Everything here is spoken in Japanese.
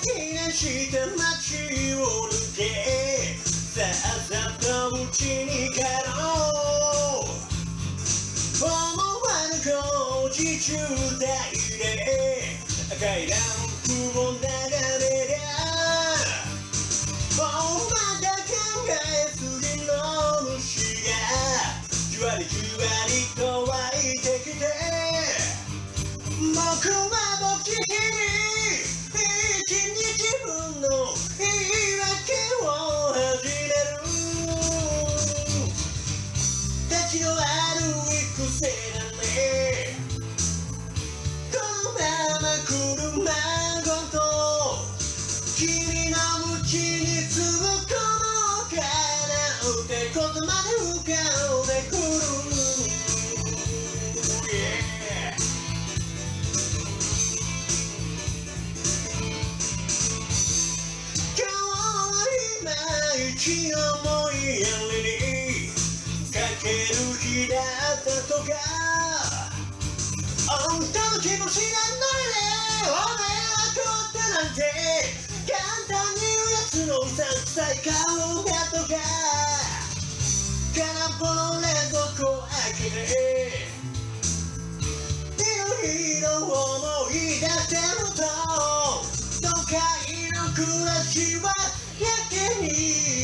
記念して街を抜けさあさっと家に帰ろう思わぬ工事中代で赤いランプを流れりゃもうまだ考えすぎの虫がじわりじわりと湧いてきて僕は僕に一日分の言い訳を始める立ちの悪い癖だねこのまま車ごと君の家に突っ込もうかなってことまで浮かんでくる一思いやりにかける日だったとか本当の気持ちなんのにねお前はこったなんて簡単に言うやつのうさんくさい顔がとか空っぽの冷蔵庫開けていろいろ思い出してると都会の暮らしはやけに